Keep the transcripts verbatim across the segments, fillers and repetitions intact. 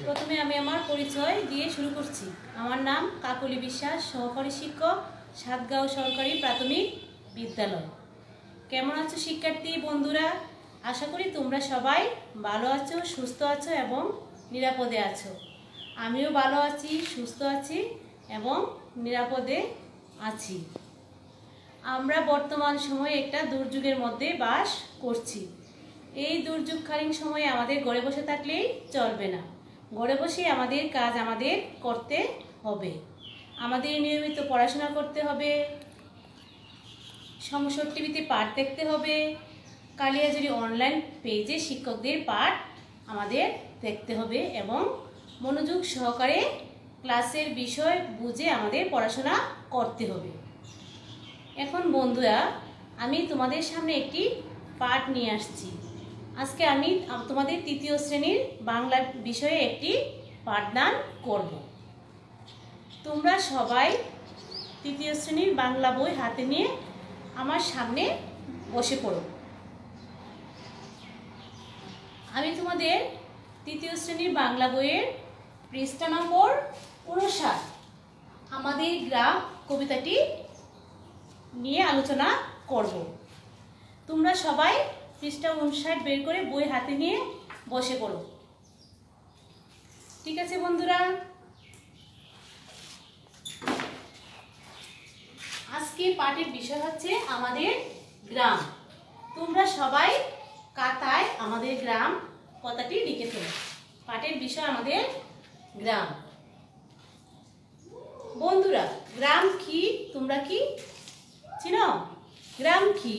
প্রথমে আমি আমার পরিচয় দিয়ে শুরু করছি। আমার নাম কাকলি বিশ্বাস, সহকারী শিক্ষক, সাতগাঁও সরকারি প্রাথমিক বিদ্যালয়। কেমন আছো শিক্ষার্থী বন্ধুরা? আশা করি তোমরা সবাই ভালো আছো, সুস্থ আছো এবং নিরাপদে আছো। আমিও ভালো আছি, সুস্থ আছি এবং নিরাপদে আছি। আমরা বর্তমান সময়ে একটা দুর্যোগের মধ্যে বাস করছি। এই দুর্যোগকালীন সময়ে আমাদের ঘরে বসে থাকলেই চলবে না। ঘরে বসে আমাদের কাজ আমাদের করতে হবে। আমাদের নিয়মিত পড়াশোনা করতে হবে, সংসদ টিভিতে পাঠ দেখতে হবে, কালিয়াজুড়ি অনলাইন পেজে শিক্ষকদের পাঠ আমাদের দেখতে হবে এবং মনোযোগ সহকারে ক্লাসের বিষয় বুঝে আমাদের পড়াশোনা করতে হবে। এখন বন্ধুরা, আমি তোমাদের সামনে একটি পাঠ নিয়ে আসছি। আজকে আমি তোমাদের তৃতীয় শ্রেণীর বাংলা বিষয়ে একটি পাঠদান করব। তোমরা সবাই তৃতীয় শ্রেণীর বাংলা বই হাতে নিয়ে আমার সামনে বসে পড়ো। আমি তোমাদের তৃতীয় শ্রেণীর বাংলা বইয়ের পৃষ্ঠা নম্বর উনষাট আমাদের গ্রাম কবিতাটি নিয়ে আলোচনা করব। তোমরা সবাই পৃষ্ঠা উনষাট বের করে বই হাতে নিয়ে বসে পড়ো। ঠিক আছে বন্ধুরা? আজকে পাঠের বিষয় হচ্ছে আমাদের গ্রাম। তোমরা সবাই খাতায় আমাদের গ্রাম কথাটি লিখে ফেলো। পাঠের বিষয় আমাদের গ্রাম। বন্ধুরা, গ্রাম কি তোমরা কি চিনো? গ্রাম কি?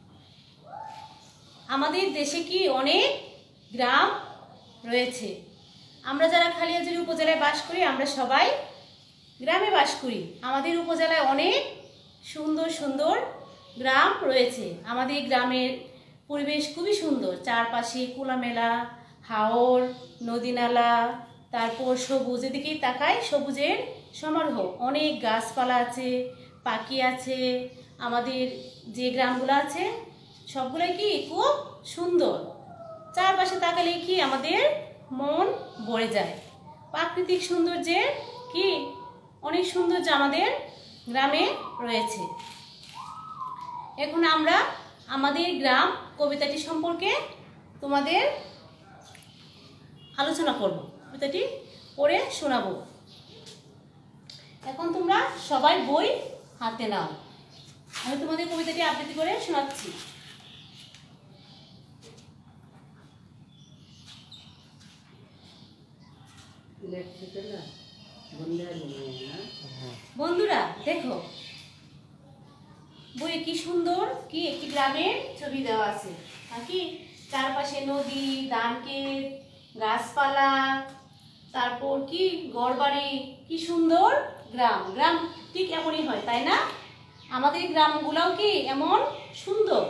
আমাদের দেশে কি অনেক গ্রাম রয়েছে। আমরা যারা কালিয়াজুড়ি উপজেলায় বাস করি, আমরা সবাই গ্রামে বাস করি। আমাদের উপজেলায় অনেক সুন্দর সুন্দর গ্রাম রয়েছে। আমাদের গ্রামের পরিবেশ খুবই সুন্দর। চারপাশে খোলামেলা হাওর, নদী নালা, তারপর সবুজ, এদিকেই তাকায় সবুজের সমারোহ। অনেক গাছপালা আছে, পাখি আছে। আমাদের যে গ্রামগুলো আছে সবগুলোই কি খুব সুন্দর। চারপাশে তাকালে কি আমাদের মন ভরে যায়। প্রাকৃতিক সৌন্দর্যের কি অনেক সৌন্দর্য আমাদের গ্রামে রয়েছে। এখন আমরা আমাদের গ্রাম কবিতাটি সম্পর্কে তোমাদের আলোচনা করব। কবিতাটি পড়ে শোনাবো। এখন তোমরা সবাই বই হাতে নাও। আমি তোমাদের কবিতাটি আবৃত্তি করে শোনাচ্ছি। বন্ধুরা দেখো, বইয়ে কি সুন্দর কি একটি গ্রামের ছবি দেওয়া আছে। কি চারপাশে নদী, ধানক্ষেত, গাছপালা, তারপর কি ঘরবাড়ি, কি সুন্দর গ্রাম। গ্রাম ঠিক এমনই হয়, তাই না? আমাদের গ্রামগুলোও কি এমন সুন্দর।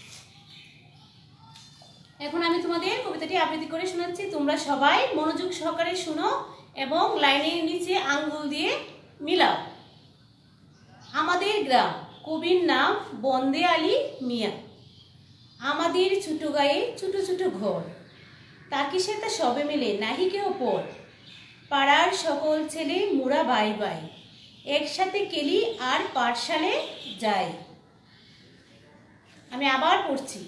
এখন আমি তোমাদের কবিতাটি আবৃত্তি করে শোনাচ্ছি। তোমরা সবাই মনোযোগ সহকারে শুনো এবং লাইনের নিচে আঙ্গুল দিয়ে মিলাও। আমাদের গ্রাম। কবির নাম বন্দে আলী মিয়া। আমাদের ছোট গায়ে ছোট ছোট ঘর, তাকি সে তা সবে মিলে নাহি কেউ পর। পাড়ার সকল ছেলে মুরা বাই বাই, একসাথে কেলি আর পাঠশালে যাই। আমি আবার পড়ছি।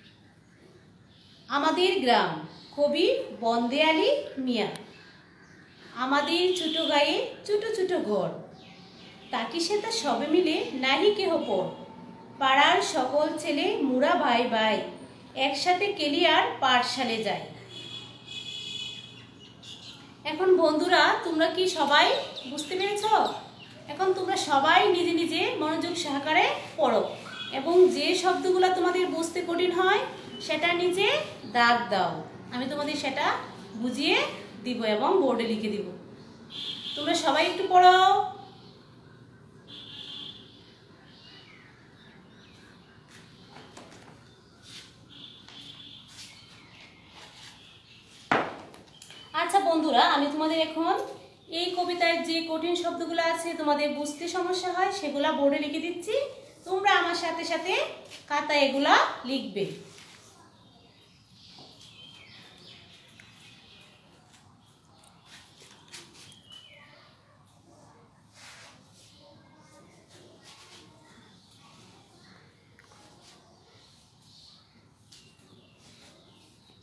আমাদের গ্রাম। কবি বন্দে আলী মিয়া। আমাদের ছোট গায়ে ছোট ছোট ঘর, তাকি সে তা সবে মিলে নাহি কেহ পর। পাড়ার সকল ছেলে মুরা ভাই ভাই, একসাথে কেলি আর পাঠশালে যায়। এখন বন্ধুরা, তোমরা কি সবাই বুঝতে পেরেছ? এখন তোমরা সবাই নিজে নিজে মনোযোগ সহকারে পড়ো এবং যে শব্দগুলো তোমাদের বুঝতে কঠিন হয় সেটা নিচে দাগ দাও। আমি তোমাদের সেটা বুঝিয়ে দিব এবং বোর্ডে লিখে দিব। তোমরা সবাই একটু পড়ো। আচ্ছা বন্ধুরা, আমি তোমাদের এখন এই কবিতায় যে কঠিন শব্দগুলো আছে তোমাদের বুঝতে সমস্যা হয় সেগুলা বোর্ডে লিখে দিচ্ছি। তোমরা আমার সাথে সাথে খাতায় এগুলা লিখবে।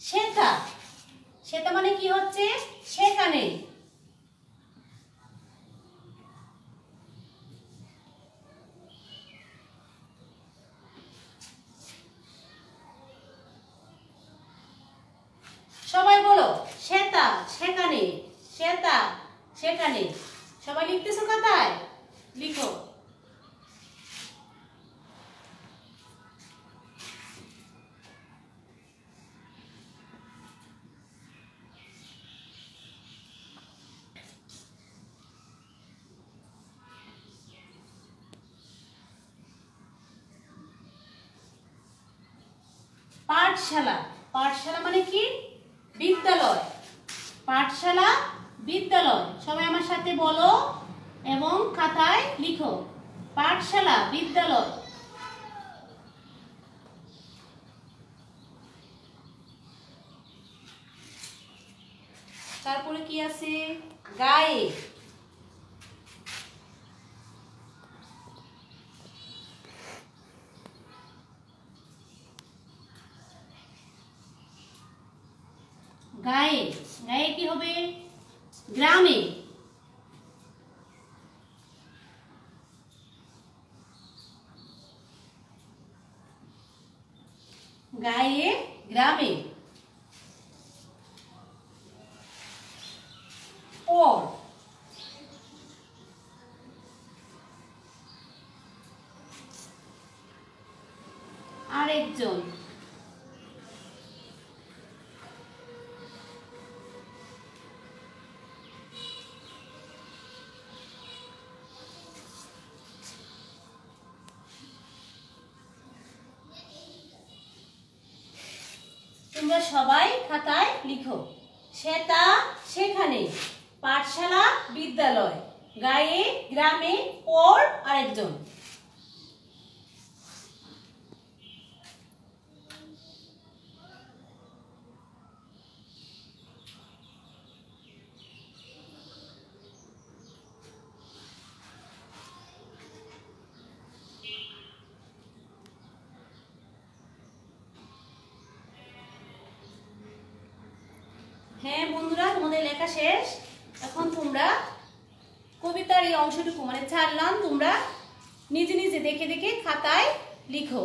সেথা, সেথা মানে কি হচ্ছে সেখানে। সবাই বলো সেতা সেখানে, সেতা সেখানে। সবাই লিখতেছো খাতায়? লিখো। পাঠশালা, পাঠশালা মানে কি বিদ্যালয়। পাঠশালা বিদ্যালয়। সবাই আমার সাথে বলো এবং খাতায় লিখো পাঠশালা বিদ্যালয়। তারপরে কি আছে গায়ে, গায়ে, গায়ে কি হবে গ্রামে। গায়ে গ্রামে। পর, আরেকজন। তোমরা সবাই খাতায় লিখো সেতা সেখানে, পাঠশালা বিদ্যালয়, গায়ে গ্রামে, পর আরেকজন। হ্যাঁ বন্ধুরা, তোমাদের লেখা শেষ। এখন তোমরা কবিতার এই অংশটুকু মানে চার লাইন তোমরা নিজে নিজে দেখে দেখে খাতায় লিখো।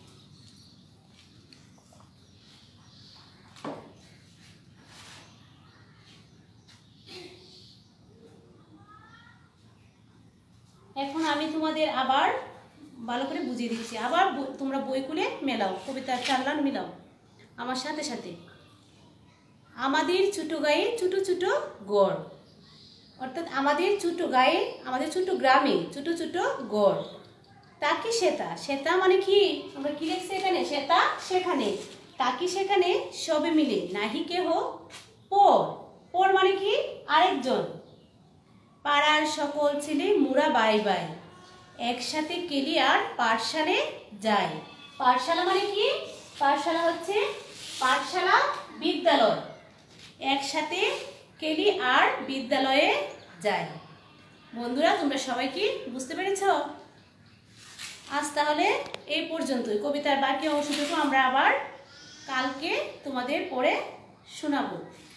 এখন আমি তোমাদের আবার ভালো করে বুঝিয়ে দিচ্ছি। আবার তোমরা বই খুলে মেলাও, কবিতার চার লাইন মিলাও আমার সাথে সাথে। আমাদের ছোট গায়ে ছোট ছোট গড়, অর্থাৎ আমাদের ছোট গায়ে আমাদের ছোট গ্রামে ছোট ছোট গড়। তাকি সেতা, সেতা মানে কি আমরা কি লিখছি এখানে সেতা সেখানে, তাকি সেখানে সবে মিলে নাহি কেহ পর, পর মানে কি আরেকজন। পাড়ার সকল ছেলে মুরা বাই বাই, একসাথে কেলি আর পাঠশালে যায়। পাঠশালা মানে কি পাঠশালা হচ্ছে পাঠশালা বিদ্যালয়, একসাথে কেলি আর বিদ্যালয়ে যায়। বন্ধুরা তোমরা সবাই কি বুঝতে পেরেছ? আজ তাহলে এই পর্যন্তই। কবিতার বাকি অংশটুকু আমরা আবার কালকে তোমাদের পড়ে শোনাবো।